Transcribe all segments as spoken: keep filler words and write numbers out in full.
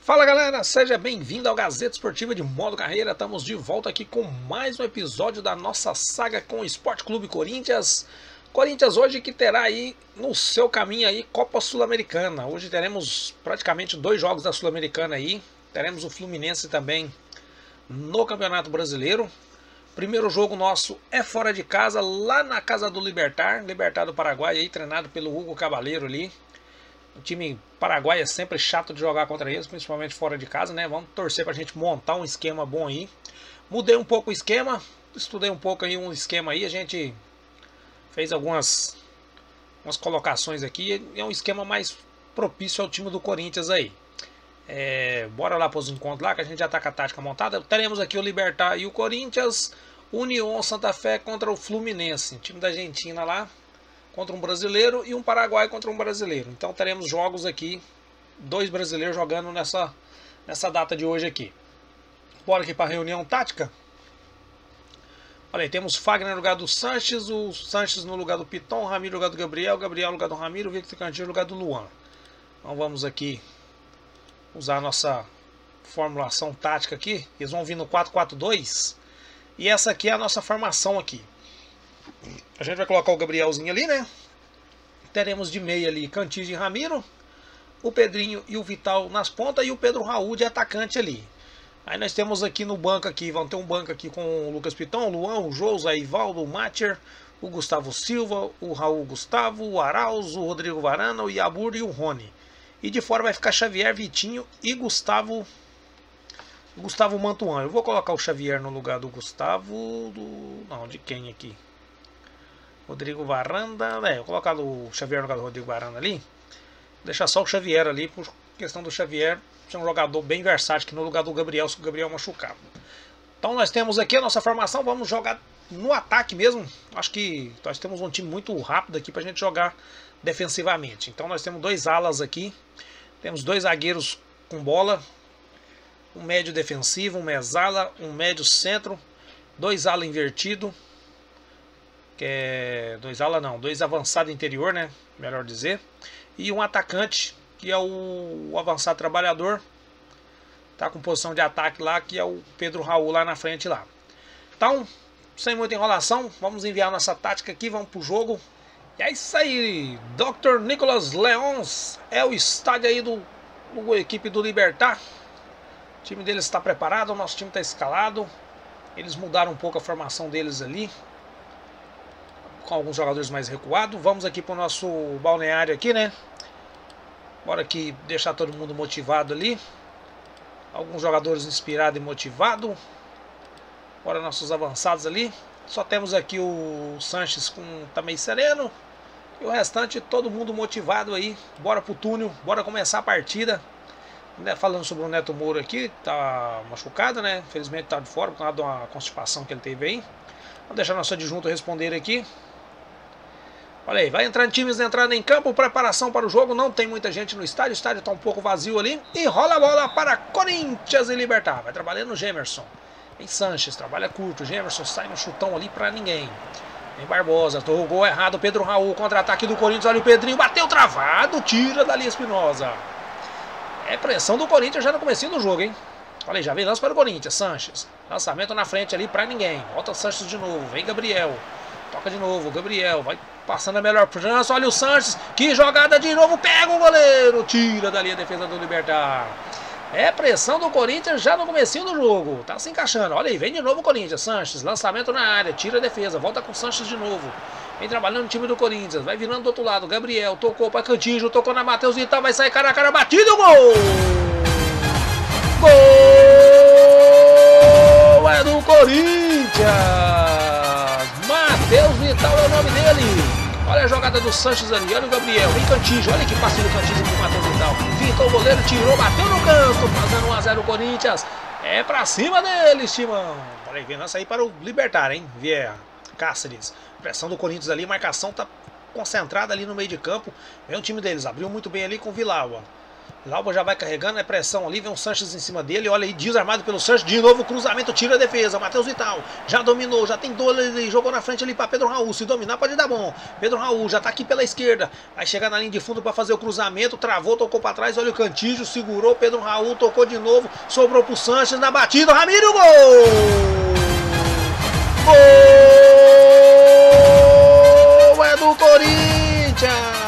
Fala galera, seja bem-vindo ao Gazeta Esportiva de Modo Carreira. Estamos de volta aqui com mais um episódio da nossa saga com o Esporte Clube Corinthians. Corinthians hoje que terá aí no seu caminho aí Copa Sul-Americana. Hoje teremos praticamente dois jogos da Sul-Americana aí. Teremos o Fluminense também no Campeonato Brasileiro. Primeiro jogo nosso é fora de casa, lá na casa do Libertad, Libertad do Paraguai, aí, treinado pelo Hugo Cabaleiro ali. O time paraguaio é sempre chato de jogar contra eles, principalmente fora de casa, né? Vamos torcer pra gente montar um esquema bom aí. Mudei um pouco o esquema, estudei um pouco aí um esquema aí, a gente fez algumas, algumas colocações aqui. É um esquema mais propício ao time do Corinthians aí. É, bora lá para os encontros lá, que a gente já tá com a tática montada. Teremos aqui o Libertad e o Corinthians, União Santa Fé contra o Fluminense, time da Argentina lá, contra um brasileiro, e um paraguai contra um brasileiro. Então teremos jogos aqui, dois brasileiros jogando nessa, nessa data de hoje aqui. Bora aqui para a reunião tática. Olha aí, temos Fagner no lugar do Sanches, o Sanches no lugar do Piton, Ramiro no lugar do Gabriel, Gabriel no lugar do Ramiro, Victor Cantinho no lugar do Luan. Então vamos aqui usar a nossa formulação tática aqui. Eles vão vir no quatro quatro dois. E essa aqui é a nossa formação aqui. A gente vai colocar o Gabrielzinho ali, né? Teremos de meia ali Cantígio e Ramiro, o Pedrinho e o Vital nas pontas e o Pedro Raul de atacante ali. Aí nós temos aqui no banco aqui, vamos ter um banco aqui com o Lucas Piton, o Luan, o Jô, o Zé Ivaldo, o Macher, o Gustavo Silva, o Raul Gustavo, o Arauz, o Rodrigo Varana, o Iabur e o Rony. E de fora vai ficar Xavier, Vitinho e Gustavo Gustavo Mantuan. Eu vou colocar o Xavier no lugar do Gustavo do... Não, de quem aqui? Rodrigo Varanda. É, eu vou colocar o Xavier no lugar do Rodrigo Varanda ali. Deixar só o Xavier ali, por questão do Xavier ser um jogador bem versátil aqui no lugar do Gabriel, se o Gabriel machucar. Então nós temos aqui a nossa formação, vamos jogar no ataque mesmo. Acho que nós temos um time muito rápido aqui pra gente jogar defensivamente. Então nós temos dois alas aqui, temos dois zagueiros com bola, um médio defensivo, um mesala, um médio centro, dois ala invertido, que é dois ala não, dois avançado interior, né, melhor dizer, e um atacante que é o, o avançado trabalhador, tá com posição de ataque lá, que é o Pedro Raul lá na frente lá. Então, sem muita enrolação, vamos enviar nossa tática aqui, vamos pro jogo. E é isso aí, doutor Nicolas Leões é o estádio aí do, do equipe do Libertad. O time deles está preparado, o nosso time está escalado. Eles mudaram um pouco a formação deles ali, com alguns jogadores mais recuados. Vamos aqui para o nosso balneário aqui, né? Bora aqui deixar todo mundo motivado ali. Alguns jogadores inspirados e motivados. Bora nossos avançados ali. Só temos aqui o Sanches com tá meio sereno. E o restante todo mundo motivado aí. Bora pro túnel, bora começar a partida. Falando sobre o Neto Moura aqui, tá machucado, né? Infelizmente tá de fora por causa de uma constipação que ele teve aí. Vou deixar nosso adjunto responder aqui. Olha aí, vai entrando times entrando em campo, preparação para o jogo. Não tem muita gente no estádio, o estádio tá um pouco vazio ali. E rola a bola para Corinthians e Libertad. Vai trabalhando o Gemerson. Vem Sanches, trabalha curto. Gemerson sai no chutão ali para ninguém. Vem Barbosa, o gol errado. Pedro Raul, contra-ataque do Corinthians. Olha o Pedrinho, bateu travado. Tira dali Espinosa. É pressão do Corinthians já no comecinho do jogo, hein? Olha aí, já vem lance para o Corinthians. Sanches, lançamento na frente ali para ninguém. Volta Sanches de novo, vem Gabriel. Toca de novo, Gabriel, vai passando a melhor chance. Olha o Sanches, que jogada de novo. Pega o goleiro, tira dali a defesa do Libertad. É pressão do Corinthians já no comecinho do jogo. Tá se encaixando. Olha aí, vem de novo o Corinthians. Sanches, lançamento na área, tira a defesa. Volta com o Sanches de novo. Vem trabalhando o time do Corinthians. Vai virando do outro lado. Gabriel tocou para Cantígio, tocou na Matheus Vital. Vai sair cara a cara, batido. Gol! Gol! É do Corinthians! Matheus Vital é o nome dele. Olha a jogada do Sanches ali, olha o Gabriel, vem Cantígio, olha que passe do Cantígio pro Matheus Vital. Fica o goleiro, tirou, bateu no canto, fazendo um a zero o Corinthians. É pra cima deles, timão. Olha aí, vem lança aí para o Libertad, hein? Vieira, Cáceres. Pressão do Corinthians ali, marcação tá concentrada ali no meio de campo. Vem o time deles, abriu muito bem ali com o Vilaua. Lauba já vai carregando, é pressão ali, vem um Sanches em cima dele, olha aí, desarmado pelo Sanches, de novo cruzamento, tira a defesa, Matheus Vital, já dominou, já tem dois ali, jogou na frente ali para Pedro Raul, se dominar pode dar bom, Pedro Raul já tá aqui pela esquerda, vai chegar na linha de fundo para fazer o cruzamento, travou, tocou para trás, olha o Cantígio, segurou, Pedro Raul, tocou de novo, sobrou pro Sanches, na batida, Ramiro, gol! Gol! É do Corinthians!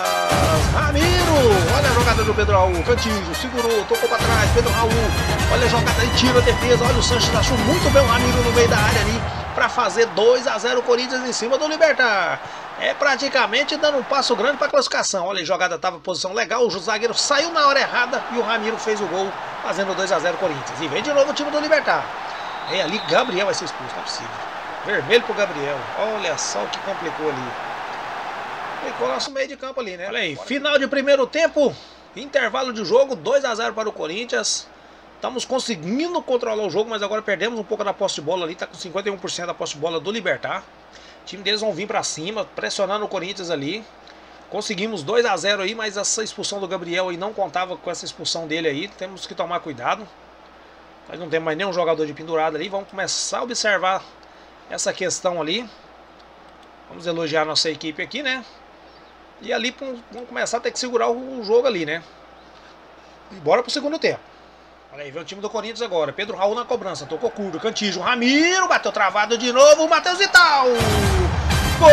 Do Pedro Raul, Cantígio, segurou, tocou para trás, Pedro Raul, olha a jogada aí, tira a defesa, olha o Sanches, achou muito bem o Ramiro no meio da área ali, para fazer dois a zero Corinthians em cima do Libertad. É praticamente dando um passo grande para a classificação, olha a jogada estava em posição legal, o zagueiro saiu na hora errada e o Ramiro fez o gol, fazendo dois a zero Corinthians. E vem de novo o time do Libertad. É ali, Gabriel vai ser expulso, não é possível. Vermelho pro Gabriel, olha só o que complicou ali. Ficou nosso meio de campo ali, né? Olha aí, final de primeiro tempo. Intervalo de jogo, dois a zero para o Corinthians. Estamos conseguindo controlar o jogo, mas agora perdemos um pouco da posse de bola ali. Está com cinquenta e um por cento da posse de bola do Libertad. O time deles vão vir para cima, pressionando o Corinthians ali. Conseguimos dois a zero aí, mas essa expulsão do Gabriel aí não contava com essa expulsão dele aí. Temos que tomar cuidado. Nós não temos mais nenhum jogador de pendurado ali. Vamos começar a observar essa questão ali. Vamos elogiar a nossa equipe aqui, né? E ali vamos começar a ter que segurar o jogo ali, né? E bora pro segundo tempo. Olha aí, vem o time do Corinthians agora. Pedro Raul na cobrança, tocou curto, Cantígio, Ramiro, bateu travado de novo, Matheus Vital! Gol!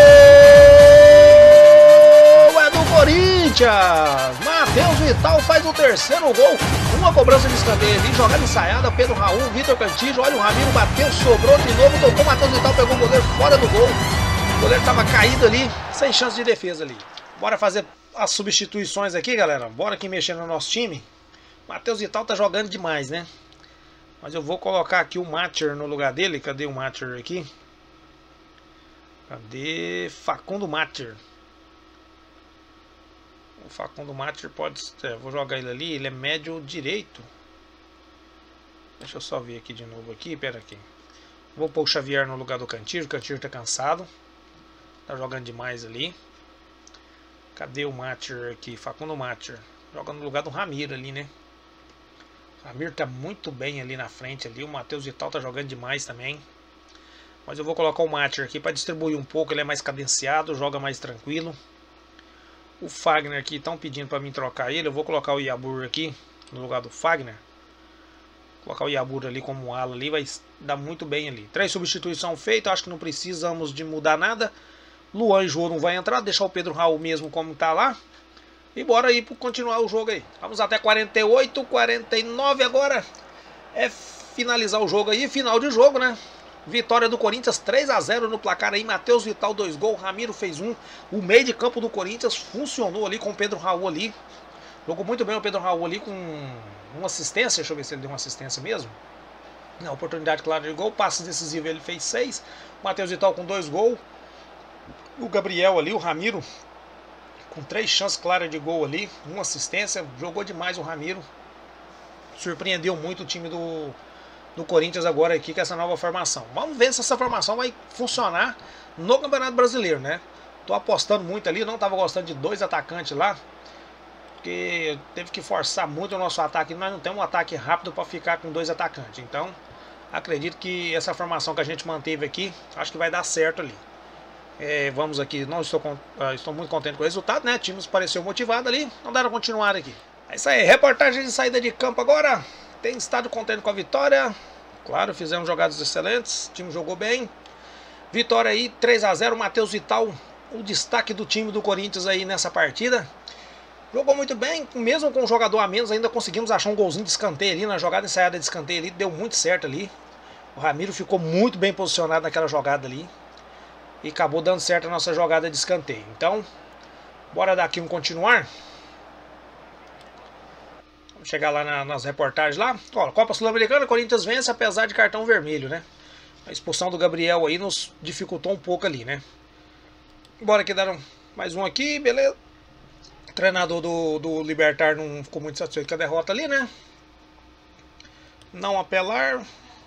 É do Corinthians! Matheus Vital faz o terceiro gol. Uma cobrança de escanteio ali, jogada ensaiada, Pedro Raul, Vitor Cantígio, olha o Ramiro, bateu, sobrou de novo, tocou, Matheus Vital pegou o goleiro fora do gol. O goleiro tava caído ali, sem chance de defesa ali. Bora fazer as substituições aqui, galera. Bora aqui mexer no nosso time. Matheus Vital tá jogando demais, né? Mas eu vou colocar aqui o Macher no lugar dele. Cadê o Macher aqui? Cadê Facundo Macher? O Facundo Macher pode... É, vou jogar ele ali. Ele é médio direito. Deixa eu só ver aqui de novo aqui. Pera aqui. Vou pôr o Xavier no lugar do Cantígio. O Cantígio tá cansado. Tá jogando demais ali. Cadê o Macher aqui? Facundo Macher. Joga no lugar do Ramiro ali, né? O Ramiro tá muito bem ali na frente ali. O Matheus Vital tá jogando demais também. Mas eu vou colocar o Macher aqui para distribuir um pouco. Ele é mais cadenciado, joga mais tranquilo. O Fagner aqui estão pedindo para mim trocar ele. Eu vou colocar o Iabur aqui no lugar do Fagner. Vou colocar o Iabur ali como ala ali. Vai dar muito bem ali. Três substituições feitas. Acho que não precisamos de mudar nada. Luan e João não vai entrar, deixar o Pedro Raul mesmo como tá lá. E bora aí para continuar o jogo aí. Vamos até quarenta e oito, quarenta e nove agora. É finalizar o jogo aí, final de jogo, né? Vitória do Corinthians três a zero no placar aí. Matheus Vital dois gols, Ramiro fez um. O meio de campo do Corinthians funcionou ali com o Pedro Raul ali. Jogou muito bem o Pedro Raul ali com uma assistência. Deixa eu ver se ele deu uma assistência mesmo. Na oportunidade clara de gol, passe decisivo ele fez seis. Matheus Vital com dois gols. O Gabriel ali, o Ramiro, com três chances claras de gol ali, uma assistência, jogou demais o Ramiro. Surpreendeu muito o time do, do Corinthians agora aqui com essa nova formação. Vamos ver se essa formação vai funcionar no Campeonato Brasileiro, né? Tô apostando muito ali, não tava gostando de dois atacantes lá, porque teve que forçar muito o nosso ataque. Nós não temos um ataque rápido para ficar com dois atacantes. Então, acredito que essa formação que a gente manteve aqui, acho que vai dar certo ali. É, vamos aqui, não estou, uh, estou muito contente com o resultado, né? O time pareceu motivado ali, não dá para continuar aqui. É isso aí, reportagem de saída de campo agora. Tem estado contente com a vitória. Claro, fizemos jogadas excelentes, o time jogou bem. Vitória aí, três a zero, Matheus Vital, o destaque do time do Corinthians aí nessa partida. Jogou muito bem, mesmo com um jogador a menos, ainda conseguimos achar um golzinho de escanteio ali, na jogada ensaiada de escanteio ali, deu muito certo ali. O Ramiro ficou muito bem posicionado naquela jogada ali. E acabou dando certo a nossa jogada de escanteio. Então, bora dar aqui um continuar. Vamos chegar lá na, nas reportagens lá. Ó, Copa Sul-Americana, Corinthians vence apesar de cartão vermelho, né? A expulsão do Gabriel aí nos dificultou um pouco ali, né? Bora aqui dar um, mais um aqui, beleza? O treinador do, do Libertad não ficou muito satisfeito com a derrota ali, né? Não apelar.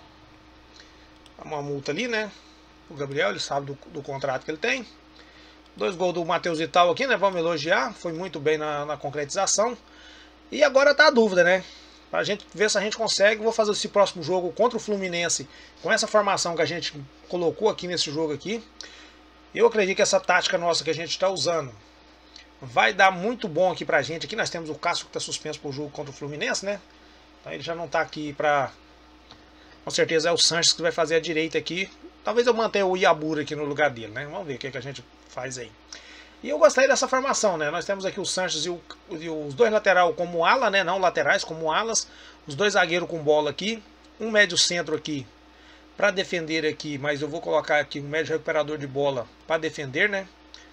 Uma multa ali, né? O Gabriel, ele sabe do, do contrato que ele tem. Dois gols do Matheus Vital aqui, né? Vamos elogiar. Foi muito bem na, na concretização. E agora tá a dúvida, né? Pra gente ver se a gente consegue. Vou fazer esse próximo jogo contra o Fluminense com essa formação que a gente colocou aqui nesse jogo aqui. Eu acredito que essa tática nossa que a gente está usando vai dar muito bom aqui pra gente. Aqui nós temos o Cássio que está suspenso pro jogo contra o Fluminense, né? Então ele já não tá aqui pra... Com certeza é o Sanches que vai fazer a direita aqui. Talvez eu mantenha o Iabura aqui no lugar dele, né? Vamos ver o que, que a gente faz aí. E eu gostei dessa formação, né? Nós temos aqui o Sanches e, o, e os dois laterais como ala, né? Não laterais, como alas. Os dois zagueiros com bola aqui. Um médio centro aqui para defender aqui. Mas eu vou colocar aqui um médio recuperador de bola para defender, né?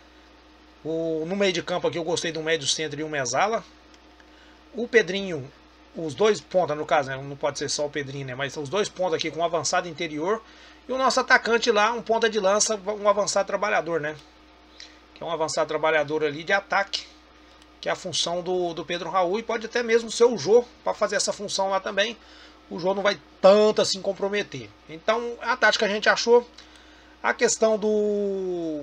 O, no meio de campo aqui eu gostei de um médio centro e um mesala. O Pedrinho, os dois pontas no caso, né? Não pode ser só o Pedrinho, né? Mas os dois pontos aqui com um avançado interior. E o nosso atacante lá, um ponta de lança, um avançado trabalhador, né? Que é um avançado trabalhador ali de ataque. Que é a função do, do Pedro Raul. E pode até mesmo ser o Jô para fazer essa função lá também. O Jô não vai tanto assim comprometer. Então a tática a gente achou. A questão do...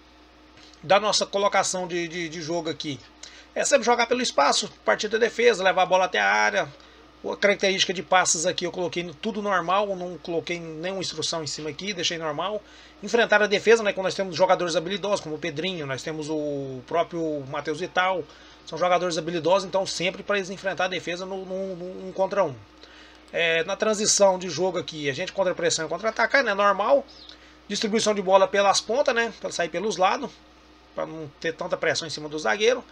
da nossa colocação de, de, de jogo aqui. É sempre jogar pelo espaço, partir da defesa, levar a bola até a área. A característica de passes aqui eu coloquei tudo normal, não coloquei nenhuma instrução em cima aqui, deixei normal. Enfrentar a defesa, né, quando nós temos jogadores habilidosos, como o Pedrinho, nós temos o próprio Matheus Vital, são jogadores habilidosos, então sempre para eles enfrentar a defesa no, no, no um contra um. É, na transição de jogo aqui, a gente contra-pressão e contra-atacar, né, normal. Distribuição de bola pelas pontas, né, para sair pelos lados, para não ter tanta pressão em cima do zagueiro.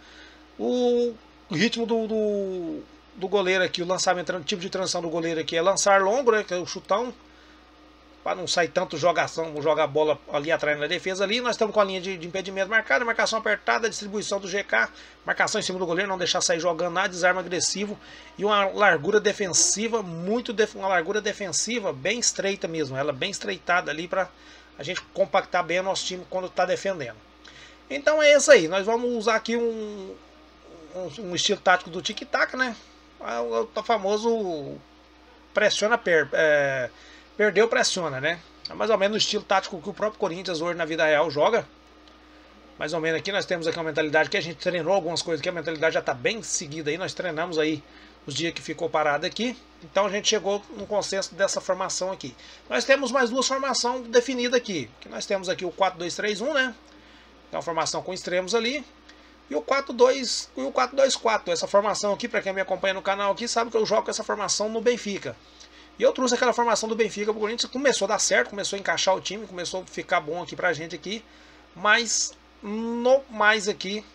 O ritmo do... do do goleiro aqui, o lançamento, o tipo de transição do goleiro aqui é lançar longo, né, que é o chutão, para não sair tanto jogação, jogar a bola ali atrás na defesa ali. Nós estamos com a linha de, de impedimento marcada, marcação apertada, distribuição do G K, marcação em cima do goleiro, não deixar sair jogando nada, desarme agressivo e uma largura defensiva, muito def uma largura defensiva bem estreita mesmo, ela bem estreitada ali para a gente compactar bem o nosso time quando está defendendo. Então é isso aí, nós vamos usar aqui um, um, um estilo tático do tic-tac, né? O famoso pressiona, per, é, perdeu, pressiona, né? É mais ou menos o estilo tático que o próprio Corinthians hoje na vida real joga. Mais ou menos aqui nós temos aqui uma mentalidade que a gente treinou algumas coisas que a mentalidade já está bem seguida aí. Nós treinamos aí os dias que ficou parado aqui. Então a gente chegou no consenso dessa formação aqui. Nós temos mais duas formações definidas aqui. Que nós temos aqui o quatro dois três um, né? É uma formação com extremos ali. E o quatro dois e o quatro dois quatro, essa formação aqui, para quem me acompanha no canal aqui, sabe que eu jogo com essa formação no Benfica. E eu trouxe aquela formação do Benfica para o Corinthians, começou a dar certo, começou a encaixar o time, começou a ficar bom aqui pra gente aqui, mas no mais aqui,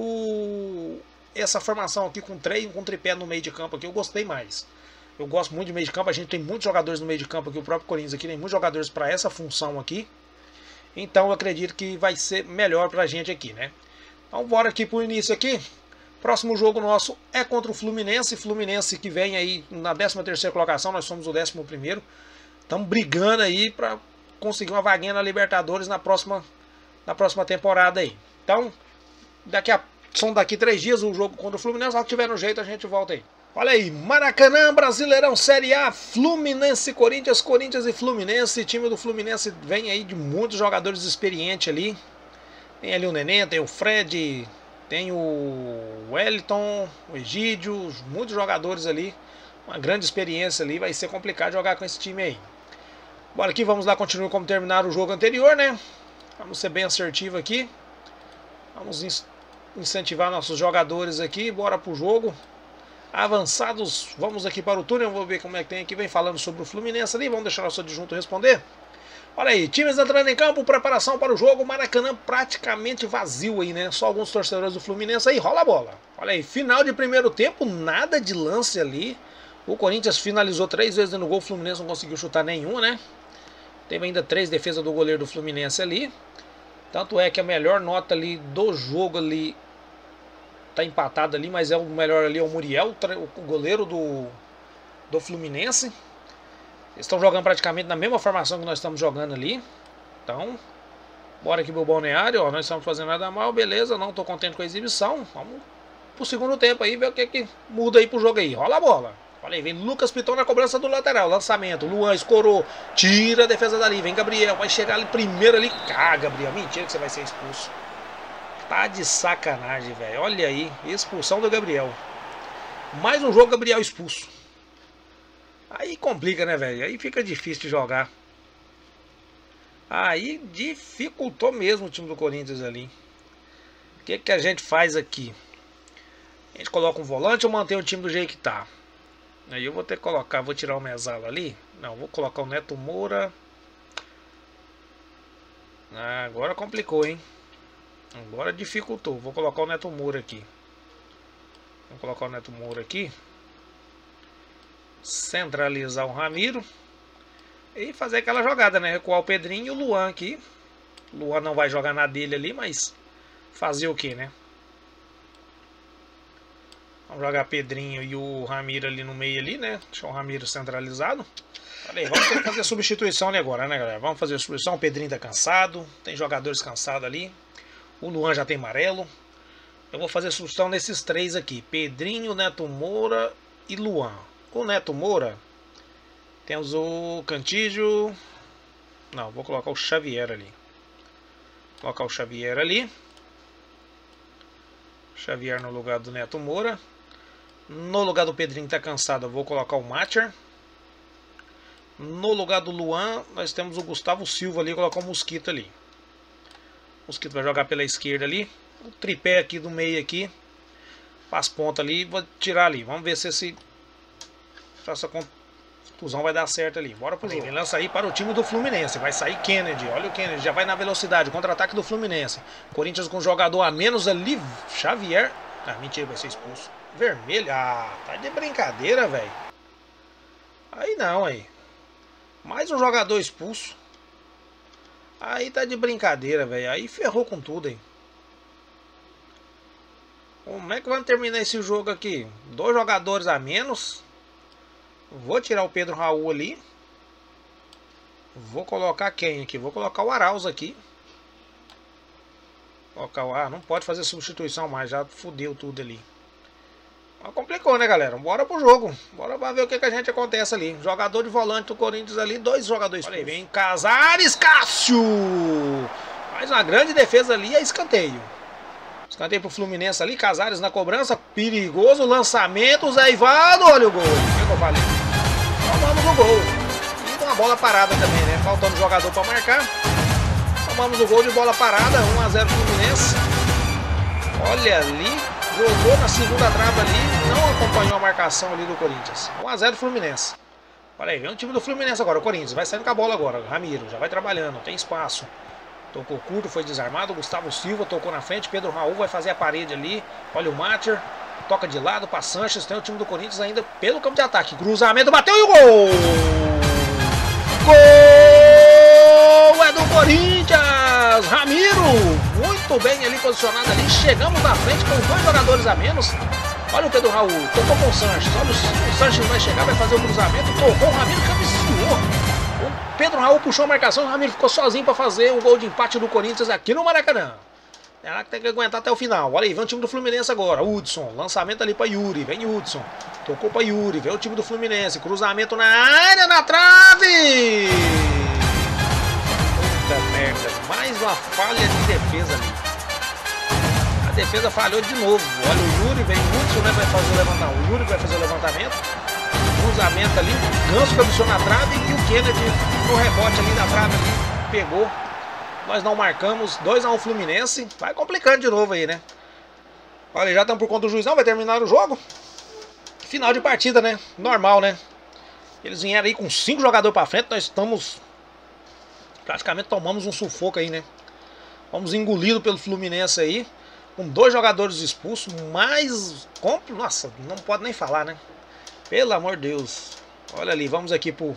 o essa formação aqui com três, com tripé no meio de campo aqui, eu gostei mais. Eu gosto muito de meio de campo, a gente tem muitos jogadores no meio de campo aqui, o próprio Corinthians aqui tem muitos jogadores para essa função aqui. Então eu acredito que vai ser melhor pra gente aqui, né? Então bora aqui pro início aqui. Próximo jogo nosso é contra o Fluminense. Fluminense que vem aí na décima terceira colocação. Nós somos o décimo primeiro. Estamos brigando aí para conseguir uma vaguinha na Libertadores na próxima, na próxima temporada aí. Então, daqui a, são daqui três dias o jogo contra o Fluminense. Se tiver no jeito a gente volta aí. Olha aí, Maracanã, Brasileirão, Série A, Fluminense, Corinthians, Corinthians e Fluminense. O time do Fluminense vem aí de muitos jogadores experientes ali. Tem ali o Nenê, tem o Fred, tem o Wellington, o Egídio, muitos jogadores ali. Uma grande experiência ali, vai ser complicado jogar com esse time aí. Bora aqui, vamos lá, continuar como terminar o jogo anterior, né? Vamos ser bem assertivo aqui. Vamos incentivar nossos jogadores aqui, bora pro jogo. Avançados, vamos aqui para o túnel, vou ver como é que tem aqui, vem falando sobre o Fluminense ali, vamos deixar nosso adjunto responder. Olha aí, times entrando em campo, preparação para o jogo, Maracanã praticamente vazio aí, né? Só alguns torcedores do Fluminense aí, rola a bola. Olha aí, final de primeiro tempo, nada de lance ali. O Corinthians finalizou três vezes no gol, o Fluminense não conseguiu chutar nenhum, né? Teve ainda três defesas do goleiro do Fluminense ali. Tanto é que a melhor nota ali do jogo ali tá empatado ali, mas é o melhor ali é o Muriel, o goleiro do, do Fluminense. Eles estão jogando praticamente na mesma formação que nós estamos jogando ali. Então, bora aqui pro balneário, ó. Nós estamos fazendo nada mal, beleza. Não estou contente com a exibição. Vamos pro segundo tempo aí, ver o que que muda aí pro jogo aí. Rola a bola. Olha aí, vem Lucas Piton na cobrança do lateral. Lançamento, Luan escorou. Tira a defesa dali, vem Gabriel. Vai chegar ali primeiro ali. Ah, Gabriel, mentira que você vai ser expulso. Tá de sacanagem, velho. Olha aí, expulsão do Gabriel. Mais um jogo, Gabriel expulso. Aí complica, né, velho? Aí fica difícil de jogar. Aí dificultou mesmo o time do Corinthians ali. O que, que a gente faz aqui? A gente coloca um volante ou mantém o time do jeito que tá? Aí eu vou ter que colocar, vou tirar o Mesala ali. Não, vou colocar o Neto Moura. Ah, agora complicou, hein? Agora dificultou. Vou colocar o Neto Moura aqui. Vou colocar o Neto Moura aqui. Centralizar o Ramiro. E fazer aquela jogada, né? Recuar o Pedrinho e o Luan aqui. O Luan não vai jogar na dele ali, mas fazer o que, né? Vamos jogar Pedrinho e o Ramiro ali no meio ali, né? Deixar o Ramiro centralizado. Olha aí, vamos ter que fazer a substituição ali agora, né, galera? Vamos fazer a substituição. O Pedrinho tá cansado. Tem jogadores cansados ali. O Luan já tem amarelo. Eu vou fazer a substituição nesses três aqui. Pedrinho, Neto Moura e Luan. O Neto Moura, temos o Cantígio. Não, vou colocar o Xavier ali. Vou colocar o Xavier ali. Xavier no lugar do Neto Moura. No lugar do Pedrinho que tá cansado, eu vou colocar o Macher. No lugar do Luan, nós temos o Gustavo Silva ali, colocar o Mosquito ali. O Mosquito vai jogar pela esquerda ali. O tripé aqui do meio aqui. Faz ponta ali, vou tirar ali. Vamos ver se esse, essa contusão vai dar certo ali. Bora pro jogo. Ele lança aí para o time do Fluminense. Vai sair Kennedy. Olha o Kennedy, já vai na velocidade. Contra-ataque do Fluminense. Corinthians com um jogador a menos ali. Xavier. Ah, mentira, vai ser expulso. Vermelho. Ah, tá de brincadeira, velho. Aí não, aí. Mais um jogador expulso. Aí tá de brincadeira, velho. Aí ferrou com tudo, hein. Como é que vamos terminar esse jogo aqui? Dois jogadores a menos. Vou tirar o Pedro Raul ali. Vou colocar quem aqui? Vou colocar o Arauz aqui. Colocar o... Ah, não pode fazer substituição mais. Já fudeu tudo ali. Mas complicou, né, galera? Bora pro jogo. Bora pra ver o que, que a gente acontece ali. Jogador de volante do Corinthians ali. Dois jogadores. Olha aí, vem Casares, Cássio. Mais uma grande defesa ali. É escanteio. Escanteio pro Fluminense ali. Casares na cobrança. Perigoso. Lançamento. Zé Ivaldo. Olha o gol. O que, que eu falei? Tomamos o gol. E uma bola parada também, né? Faltando jogador pra marcar. Tomamos o gol de bola parada. um a zero Fluminense. Olha ali. Jogou na segunda trave ali, não acompanhou a marcação ali do Corinthians. um a zero Fluminense. Olha aí, vem o time do Fluminense agora. O Corinthians vai saindo com a bola agora. Ramiro já vai trabalhando, tem espaço. Tocou curto, foi desarmado. Gustavo Silva tocou na frente. Pedro Raul vai fazer a parede ali. Olha o Macher. Toca de lado para Sanches. Tem o time do Corinthians ainda pelo campo de ataque. Cruzamento, bateu e o gol! Gol é do Corinthians! Ramiro! Muito bem ali posicionado ali. Chegamos na frente com dois jogadores a menos. Olha o Pedro Raul. Tocou com o Sanches. Olha o, o Sanches vai chegar, vai fazer o cruzamento. Tocou o Ramiro, cabeceou. O Pedro Raul puxou a marcação. O Ramiro ficou sozinho para fazer o gol de empate do Corinthians aqui no Maracanã. Ela que tem que aguentar até o final. Olha aí, vem o time do Fluminense agora. Hudson. Lançamento ali para Yuri. Vem Hudson. Tocou para Yuri. Vem o time do Fluminense. Cruzamento na área, na trave. Puta merda. Mais uma falha de defesa ali. A defesa falhou de novo. Olha o Yuri. Vem o Hudson, né? Vai fazer o levantamento. O Yuri vai fazer o levantamento. Cruzamento ali. Ganso cabeceou na trave. E o Kennedy no rebote ali da trave ali. Pegou. Nós não marcamos, dois a um Fluminense. Vai complicando de novo aí, né? Olha, já estamos por conta do juizão, vai terminar o jogo. Final de partida, né? Normal, né? Eles vieram aí com cinco jogadores pra frente. Nós estamos... praticamente tomamos um sufoco aí, né? Vamos engolido pelo Fluminense aí. Com dois jogadores expulsos. Mais... Nossa, não pode nem falar, né? Pelo amor de Deus. Olha ali, vamos aqui pro...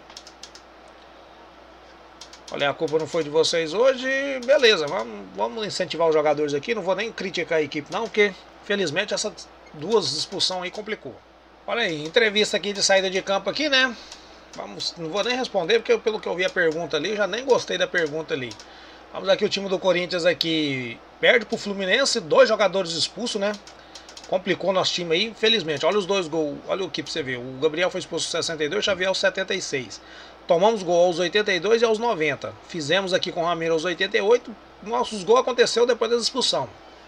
Olha, a culpa não foi de vocês hoje, beleza, vamos, vamos incentivar os jogadores aqui, não vou nem criticar a equipe não, porque felizmente essas duas expulsões aí complicou. Olha aí, entrevista aqui de saída de campo aqui, né, vamos, não vou nem responder, porque pelo que eu vi a pergunta ali, já nem gostei da pergunta ali. Vamos aqui, o time do Corinthians aqui perde pro Fluminense, dois jogadores expulsos, né, complicou nosso time aí, infelizmente. Olha os dois gols, olha o que pra você ver, o Gabriel foi expulso aos sessenta e dois, o Xavier aos setenta e seis. Tomamos gol aos oitenta e dois e aos noventa. Fizemos aqui com o Ramiro aos oitenta e oito. Nossos gols aconteceu depois da expulsão.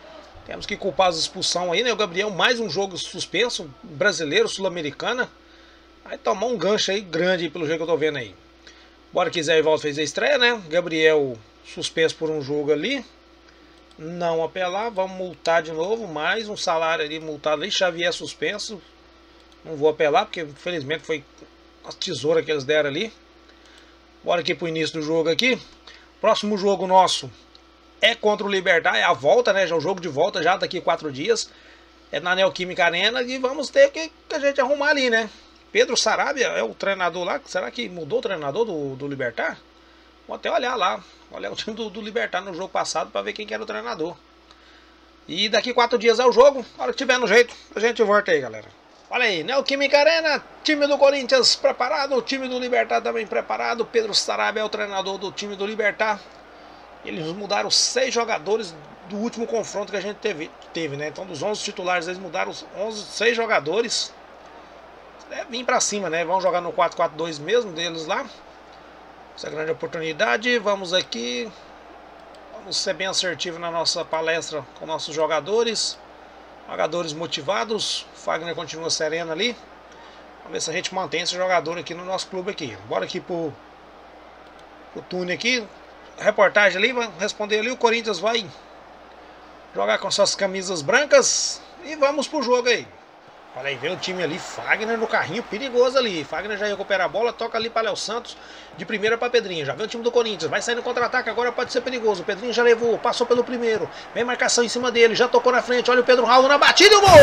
Temos que culpar as expulsão aí, né? O Gabriel, mais um jogo suspenso, brasileiro, sul-americana. Vai tomar um gancho aí grande aí, pelo jeito que eu tô vendo aí. Bora que Zé Ivaldo fez a estreia, né? Gabriel suspenso por um jogo ali. Não apelar, vamos multar de novo. Mais um salário ali multado ali. Xavier suspenso. Não vou apelar, porque infelizmente foi a tesoura que eles deram ali. Bora aqui pro início do jogo aqui. Próximo jogo nosso é contra o Libertad, é a volta, né? Já é o jogo de volta já daqui a quatro dias. É na Neoquímica Arena e vamos ter que, que a gente arrumar ali, né? Pedro Sarabia é o treinador lá. Será que mudou o treinador do, do Libertad? Vou até olhar lá. Olhar o time do, do Libertad no jogo passado para ver quem que era o treinador. E daqui a quatro dias é o jogo. Na hora que tiver no jeito, a gente volta aí, galera. Olha aí, Neoquímica Arena, time do Corinthians preparado, o time do Libertad também preparado. Pedro Sarabia é o treinador do time do Libertad. Eles mudaram seis jogadores do último confronto que a gente teve, teve né? Então dos onze titulares eles mudaram onze, seis jogadores. É, vim pra cima, né? Vamos jogar no quatro quatro dois mesmo deles lá. Essa grande oportunidade. Vamos aqui. Vamos ser bem assertivo na nossa palestra com nossos jogadores. Jogadores motivados. O Fagner continua sereno ali. Vamos ver se a gente mantém esse jogador aqui no nosso clube aqui. Bora aqui pro, pro túnel aqui. Reportagem ali, vai responder ali. O Corinthians vai jogar com suas camisas brancas. E vamos pro jogo aí. Olha aí, vem o time ali, Fagner no carrinho, perigoso ali. Fagner já recupera a bola, toca ali para Léo Santos, de primeira para Pedrinho. Já vem o time do Corinthians, vai sair no contra-ataque, agora pode ser perigoso. O Pedrinho já levou, passou pelo primeiro. Vem marcação em cima dele, já tocou na frente. Olha o Pedro Raul na batida e o gol!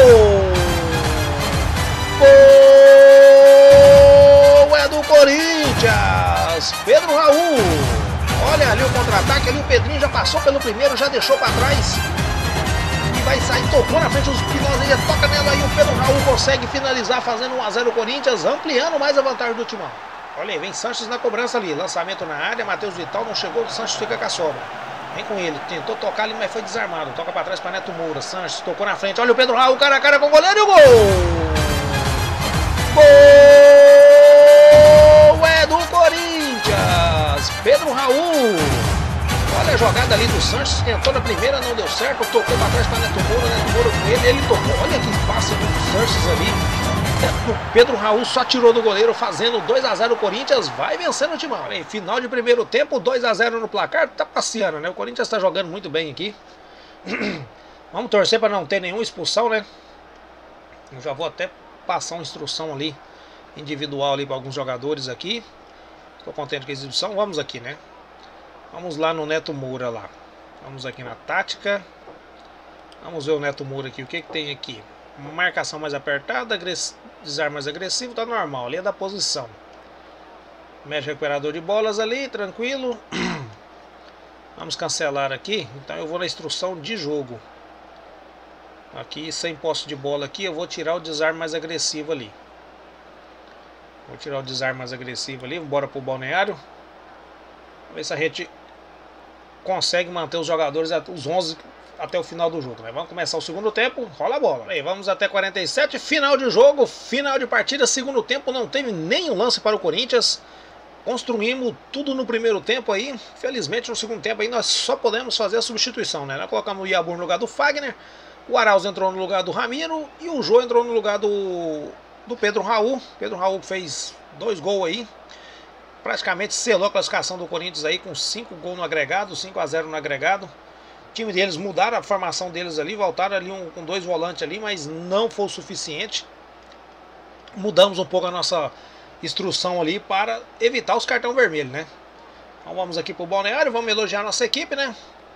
Gol é do Corinthians! Pedro Raul! Olha ali o contra-ataque, ali o Pedrinho já passou pelo primeiro, já deixou para trás. Vai sair, tocou na frente dos Espinosa, toca nela aí, o Pedro Raul consegue finalizar, fazendo um a zero o Corinthians, ampliando mais a vantagem do Timão. Olha aí, vem Sanches na cobrança ali, lançamento na área, Matheus Vital não chegou, o Sanches fica com a sobra. Vem com ele, tentou tocar ali, mas foi desarmado, toca pra trás pra Neto Moura, Sanches tocou na frente, olha o Pedro Raul, cara a cara com o goleiro e o gol! Gol é do Corinthians, Pedro Raul! Olha a jogada ali do Sanches, tentou na primeira, não deu certo, tocou para trás para Neto Moura, Neto Moura com ele, ele tocou, olha que passe do Sanches ali. O Pedro Raul só tirou do goleiro, fazendo dois a zero o Corinthians, vai vencendo o Timão. Olha aí, final de primeiro tempo, dois a zero no placar, tá passeando, né? O Corinthians tá jogando muito bem aqui. Vamos torcer para não ter nenhuma expulsão, né? Eu já vou até passar uma instrução ali, individual ali para alguns jogadores aqui. Tô contente com a exibição, vamos aqui, né? Vamos lá no Neto Moura lá. Vamos aqui na tática. Vamos ver o Neto Moura aqui. O que que tem aqui? Marcação mais apertada, desarme mais agressivo, tá normal. Ali é da posição. Médio recuperador de bolas ali, tranquilo. Vamos cancelar aqui. Então eu vou na instrução de jogo. Aqui, sem posse de bola aqui, eu vou tirar o desarme mais agressivo ali. Vou tirar o desarme mais agressivo ali. Bora pro balneário. Vamos ver se a gente consegue manter os jogadores, os onze, até o final do jogo, né? Vamos começar o segundo tempo, rola a bola. Aí, vamos até quarenta e sete, final de jogo, final de partida, segundo tempo, não teve nenhum lance para o Corinthians. Construímos tudo no primeiro tempo aí. Felizmente no segundo tempo aí nós só podemos fazer a substituição, né? Nós colocamos o Iabur no lugar do Fagner, o Arauz entrou no lugar do Ramiro e o Jô entrou no lugar do, do Pedro Raul. Pedro Raul fez dois gols aí. Praticamente selou a classificação do Corinthians aí com cinco gols no agregado, cinco a zero no agregado. O time deles mudaram a formação deles ali, voltaram ali um, com dois volantes ali, mas não foi o suficiente. Mudamos um pouco a nossa instrução ali para evitar os cartão vermelho, né? Então vamos aqui pro balneário, vamos elogiar a nossa equipe, né?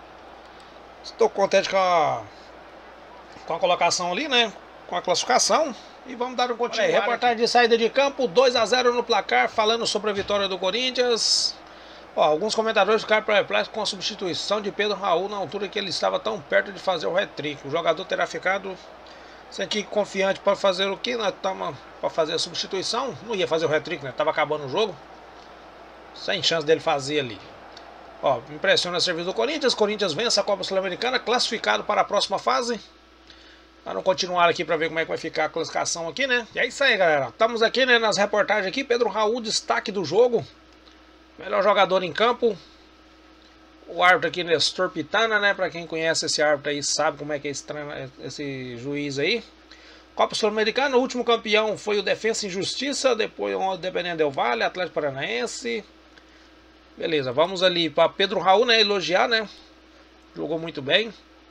Estou contente com a, com a colocação ali, né? Com a classificação. E vamos dar um continuar. Aí, reportagem de saída de campo, dois a zero no placar, falando sobre a vitória do Corinthians. Ó, alguns comentadores ficaram perplexos com a substituição de Pedro Raul na altura que ele estava tão perto de fazer o hat-trick. O jogador terá ficado sentindo confiante para fazer o que? Nós estamos para fazer a substituição. Não ia fazer o hat-trick, né? Tava acabando o jogo. Sem chance dele fazer ali. Ó, impressiona o serviço do Corinthians. Corinthians vence a Copa Sul-Americana, classificado para a próxima fase. Vamos continuar aqui para ver como é que vai ficar a classificação aqui, né? E é isso aí, galera. Estamos aqui, né, nas reportagens aqui. Pedro Raul, destaque do jogo. Melhor jogador em campo. O árbitro aqui, Nestor Pitana, né? Pra quem conhece esse árbitro aí, sabe como é que é esse, esse juiz aí. Copa Sul-Americana, o último campeão foi o Defensa e Justiça, depois o Independente Del Valle, Atlético Paranaense. Beleza, vamos ali para Pedro Raul, né? Elogiar, né? Jogou muito bem.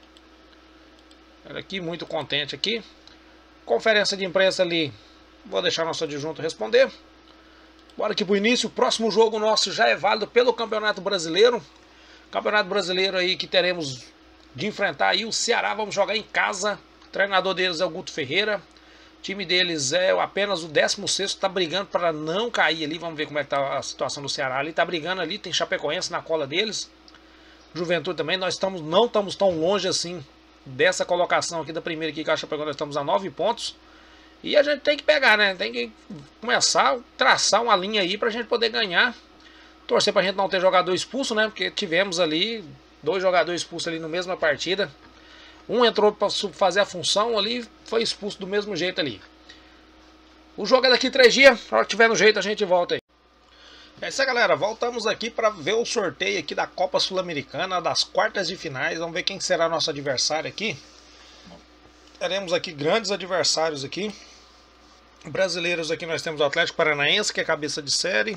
Olha aqui, muito contente aqui. Conferência de imprensa ali, vou deixar nosso adjunto responder. Bora aqui pro início. O próximo jogo nosso já é válido pelo Campeonato Brasileiro. Campeonato Brasileiro aí que teremos de enfrentar aí o Ceará. Vamos jogar em casa. O treinador deles é o Guto Ferreira. O time deles é apenas o décimo sexto. Tá brigando para não cair ali. Vamos ver como é que tá a situação do Ceará ali. Tá brigando ali. Tem Chapecoense na cola deles. Juventude também. Nós estamos, não estamos tão longe assim dessa colocação aqui da primeira aqui que a Chapecoense. Nós estamos a nove pontos. E a gente tem que pegar, né? Tem que começar a traçar uma linha aí pra gente poder ganhar. Torcer pra gente não ter jogador expulso, né? Porque tivemos ali dois jogadores expulsos ali na mesma partida. Um entrou pra fazer a função ali, foi expulso do mesmo jeito ali. O jogo é daqui três dias. Se tiver no jeito, a gente volta aí. É isso aí, galera. Voltamos aqui para ver o sorteio aqui da Copa Sul-Americana, das quartas de finais. Vamos ver quem será nosso adversário aqui. Teremos aqui grandes adversários aqui. Brasileiros aqui nós temos o Atlético Paranaense, que é cabeça de série.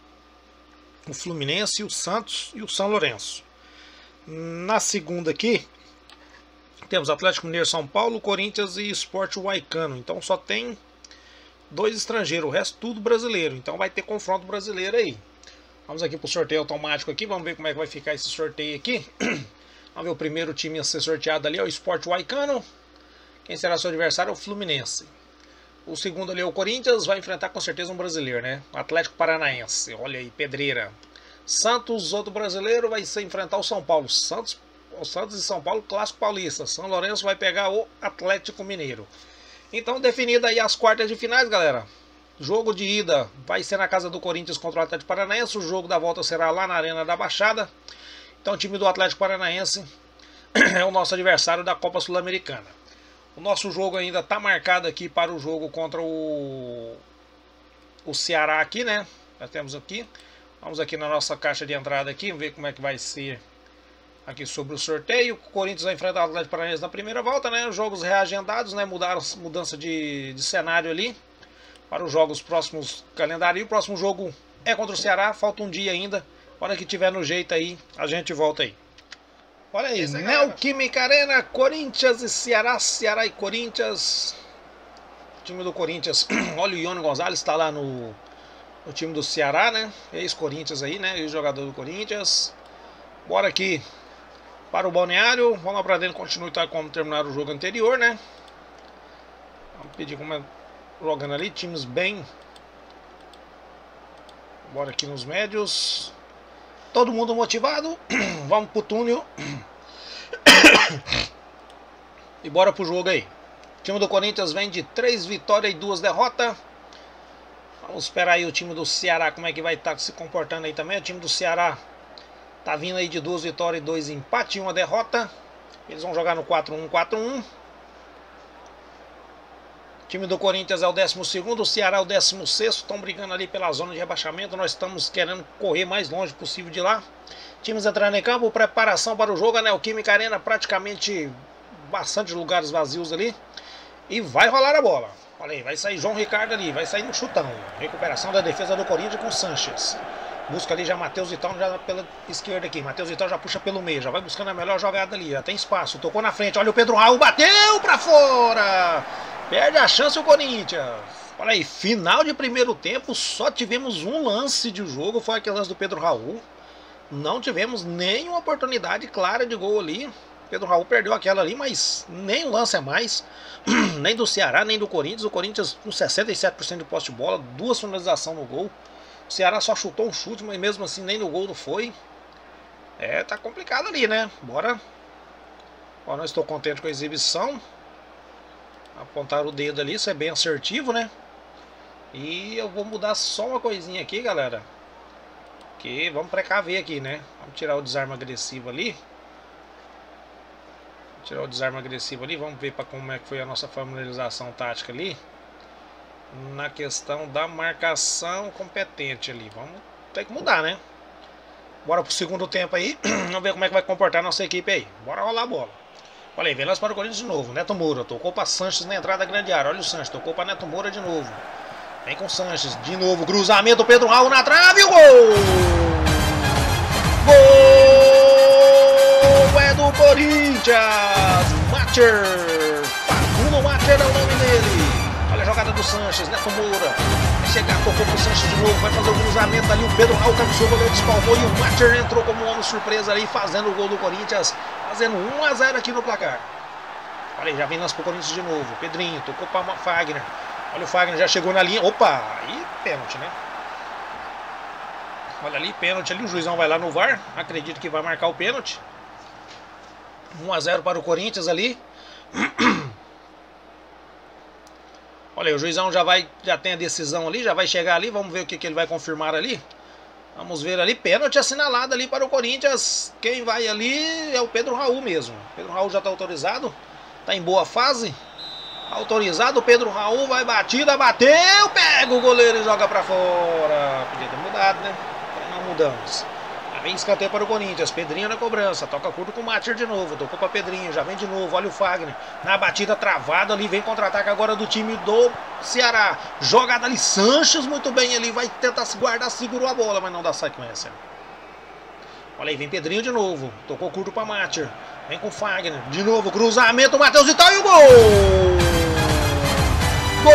O Fluminense, o Santos e o São Lourenço. Na segunda aqui, temos Atlético Mineiro, São Paulo, Corinthians e Sport Huaycano. Então só tem dois estrangeiros, o resto tudo brasileiro. Então vai ter confronto brasileiro aí. Vamos aqui para o sorteio automático aqui. Vamos ver como é que vai ficar esse sorteio aqui. Vamos ver o primeiro time a ser sorteado ali, é o Sport Huaycano. Quem será seu adversário é o Fluminense. O segundo ali é o Corinthians, vai enfrentar com certeza um brasileiro, né? O Atlético Paranaense, olha aí, pedreira. Santos, outro brasileiro, vai se enfrentar o São Paulo. Santos, o Santos e São Paulo, clássico paulista. São Lourenço vai pegar o Atlético Mineiro. Então, definida aí as quartas de finais, galera. Jogo de ida vai ser na casa do Corinthians contra o Atlético Paranaense. O jogo da volta será lá na Arena da Baixada. Então, o time do Atlético Paranaense é o nosso adversário da Copa Sul-Americana. O nosso jogo ainda está marcado aqui para o jogo contra o, o Ceará aqui, né? Nós temos aqui. Vamos aqui na nossa caixa de entrada aqui, ver como é que vai ser aqui sobre o sorteio. O Corinthians vai enfrentar o Atlético Paranaense na primeira volta, né? Os jogos reagendados, né? Mudaram, mudança de, de cenário ali para os jogos próximos calendário. E o próximo jogo é contra o Ceará, falta um dia ainda. Hora que tiver no jeito aí, a gente volta aí. Olha aí, Neoquímica Arena, Corinthians e Ceará, Ceará e Corinthians. O time do Corinthians, olha o Ione Gonzalez, está lá no, no time do Ceará, né? Ex-Corinthians aí, né? Ex-jogador do Corinthians. Bora aqui para o balneário. Vamos lá para dentro, continue tá, como terminar o jogo anterior, né? Vamos pedir como é jogando ali, times bem. Bora aqui nos médios. Todo mundo motivado. Vamos pro túnel. E bora pro jogo aí. O time do Corinthians vem de três vitórias e duas derrotas. Vamos esperar aí o time do Ceará como é que vai estar se comportando aí também. O time do Ceará tá vindo aí de duas vitórias e dois empates e uma derrota. Eles vão jogar no quatro um quatro um. O time do Corinthians é o décimo segundo, o Ceará é o décimo sexto. Estão brigando ali pela zona de rebaixamento. Nós estamos querendo correr mais longe possível de lá. Times entrando em campo, preparação para o jogo. A Neoquímica Arena praticamente bastante lugares vazios ali. E vai rolar a bola. Olha aí, vai sair João Ricardo ali, vai sair no chutão. Recuperação da defesa do Corinthians com o Sanches. Busca ali já Matheus Vitão já pela esquerda aqui. Matheus Vitão já puxa pelo meio, já vai buscando a melhor jogada ali. Já tem espaço, tocou na frente. Olha o Pedro Raul, bateu para fora. Perde a chance o Corinthians. Olha aí, final de primeiro tempo, só tivemos um lance de jogo, foi aquele lance do Pedro Raul. Não tivemos nenhuma oportunidade clara de gol ali. Pedro Raul perdeu aquela ali, mas nem um lance a mais. Nem do Ceará, nem do Corinthians. O Corinthians com sessenta e sete por cento de posse de bola, duas finalizações no gol. O Ceará só chutou um chute, mas mesmo assim nem no gol não foi. É, tá complicado ali, né? Bora. Ó, não estou contente com a exibição. Apontar o dedo ali, isso é bem assertivo, né? E eu vou mudar só uma coisinha aqui, galera. Que vamos precaver aqui, né? Vamos tirar o desarme agressivo ali. Tirar o desarme agressivo ali. Vamos ver para como é que foi a nossa familiarização tática ali. Na questão da marcação competente ali. Vamos ter que mudar, né? Bora pro segundo tempo aí. Vamos ver como é que vai comportar a nossa equipe aí. Bora rolar a bola. Olha aí, vem lá para o Corinthians de novo. Neto Moura tocou para Sanches na entrada da grande área. Olha o Sanches, tocou para Neto Moura de novo. Vem com o Sanches, de novo, cruzamento, Pedro Raul na trave, o gol! Gol é do Corinthians! Macher! Facundo Macher é o nome dele. Olha a jogada do Sanches, Neto Moura. Vai chegar, tocou pro Sanches de novo, vai fazer o cruzamento ali. O Pedro Raul cabeceou, o goleiro despalmou e o Macher entrou como um homem surpresa ali, fazendo o gol do Corinthians, fazendo um a zero aqui no placar. Olha aí, já vem nós pro Corinthians de novo. Pedrinho, tocou para Fagner. Olha o Fagner, já chegou na linha. Opa, aí pênalti, né? Olha ali, pênalti ali. O juizão vai lá no V A R. Acredito que vai marcar o pênalti. um a zero para o Corinthians ali. Olha aí, o juizão já vai, já tem a decisão ali, já vai chegar ali. Vamos ver o que, que ele vai confirmar ali. Vamos ver ali, pênalti assinalado ali para o Corinthians. Quem vai ali é o Pedro Raul mesmo. Pedro Raul já está autorizado. Está em boa fase. Autorizado, o Pedro Raul vai batida, bateu, pega o goleiro e joga pra fora. Podia ter mudado, né? Não mudamos. Já vem escanteio para o Corinthians, Pedrinho na cobrança, toca curto com o Macher de novo, tocou para Pedrinho, já vem de novo, olha o Fagner, na batida travada ali, vem contra-ataque agora do time do Ceará. Jogada ali, Sanches muito bem ali, vai tentar se guardar, segurou a bola, mas não dá sequência. Olha aí, vem Pedrinho de novo, tocou curto para Macher. Vem com o Fagner, de novo, cruzamento, Matheus Vital e o gol! Gol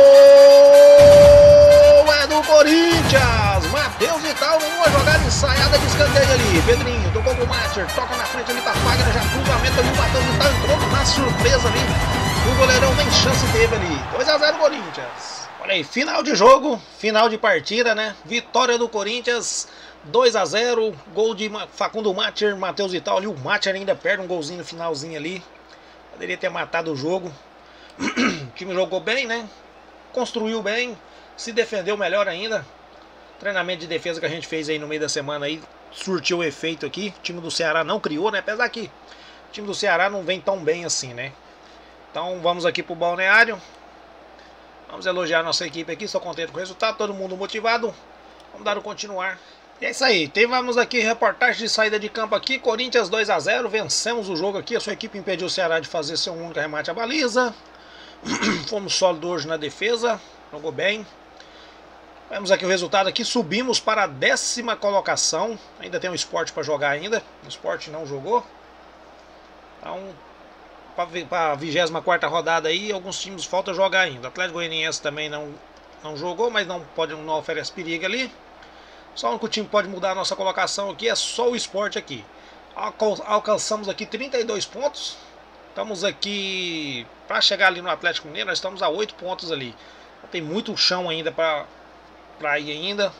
é do Corinthians! Matheus Vital numa jogada ensaiada de escanteio ali. Pedrinho, tocou com o Macher, toca na frente ali para Fagner, já cruzamento ali, o Matheus Vital entrou na surpresa ali. O goleirão nem chance teve ali. dois a zero Corinthians. Olha aí, final de jogo, final de partida, né? Vitória do Corinthians. dois a zero, gol de Facundo Macher, Matheus Vital ali, o Macher ainda perde um golzinho no finalzinho ali, poderia ter matado o jogo. O time jogou bem, né? Construiu bem, se defendeu melhor ainda. O treinamento de defesa que a gente fez aí no meio da semana aí surtiu efeito aqui. O time do Ceará não criou, né? Apesar que o time do Ceará não vem tão bem assim, né? Então vamos aqui pro balneário. Vamos elogiar a nossa equipe aqui, sou contente com o resultado, todo mundo motivado. Vamos dar o continuar. E é isso aí, tivemos aqui reportagem de saída de campo aqui, Corinthians dois a zero, vencemos o jogo aqui, a sua equipe impediu o Ceará de fazer seu único remate à baliza. Fomos sólidos hoje na defesa, jogou bem. Vemos aqui o resultado aqui, subimos para a décima colocação, ainda tem um Sport para jogar ainda, o Sport não jogou. Então, para a vigésima quarta rodada aí, alguns times falta jogar ainda. O Atlético Goianiense também não, não jogou, mas não, pode, não oferece perigo ali. Só o único time que pode mudar a nossa colocação aqui é só o Sport aqui. Alcançamos aqui trinta e dois pontos. Estamos aqui, para chegar ali no Atlético Mineiro, nós estamos a oito pontos ali. Tem muito chão ainda para ir ainda.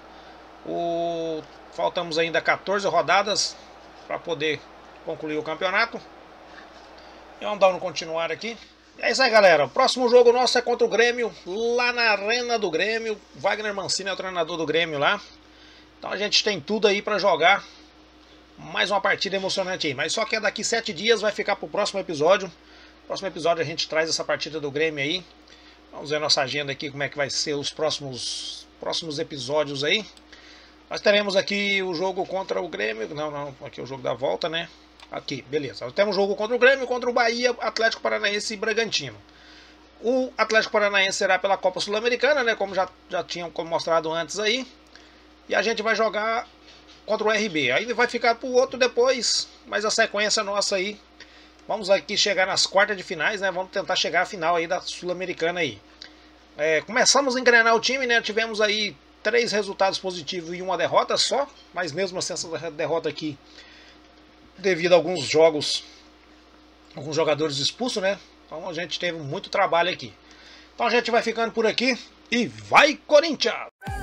O, faltamos ainda quatorze rodadas para poder concluir o campeonato. E vamos dar um continuar aqui. E é isso aí, galera. O próximo jogo nosso é contra o Grêmio, lá na Arena do Grêmio. Wagner Mancini é o treinador do Grêmio lá. Então a gente tem tudo aí para jogar. Mais uma partida emocionante aí. Mas só que é daqui sete dias, vai ficar para o próximo episódio. No próximo episódio a gente traz essa partida do Grêmio aí. Vamos ver a nossa agenda aqui, como é que vai ser os próximos, próximos episódios aí. Nós teremos aqui o jogo contra o Grêmio. Não, não, aqui é o jogo da volta, né? Aqui, beleza. Nós temos jogo contra o Grêmio, contra o Bahia, Atlético Paranaense e Bragantino. O Atlético Paranaense será pela Copa Sul-Americana, né? Como já, já tinham mostrado antes aí. E a gente vai jogar contra o R B. Aí vai ficar pro outro depois, mas a sequência nossa aí. Vamos aqui chegar nas quartas de finais, né? Vamos tentar chegar à final aí da Sul-Americana aí. É, começamos a engrenar o time, né? Tivemos aí três resultados positivos e uma derrota só. Mas mesmo assim essa derrota aqui, devido a alguns jogos, alguns jogadores expulsos, né? Então a gente teve muito trabalho aqui. Então a gente vai ficando por aqui e vai Corinthians!